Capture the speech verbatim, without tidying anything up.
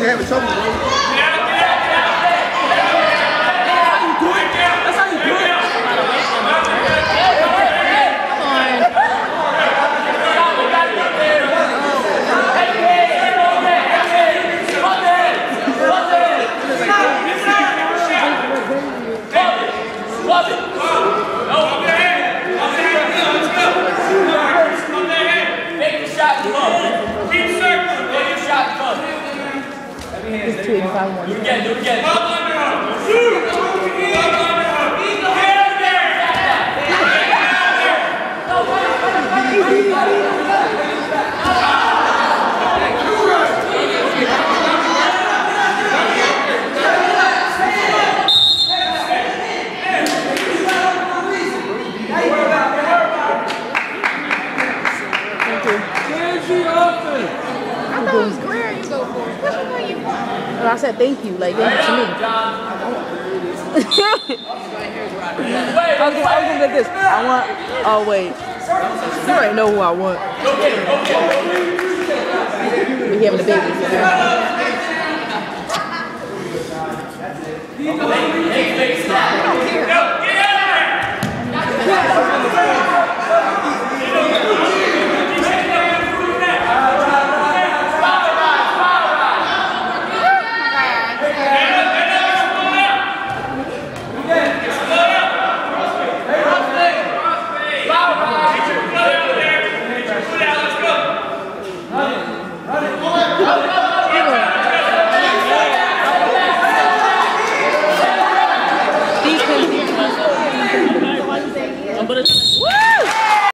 You're having trouble, bro. It's two eighty-five one. Do it again, do it again. I thought it was clear you go for it. And I said thank you, like thank you to me. I was gonna, I was gonna get this. I want. Oh wait, you already know who I want. We having a baby.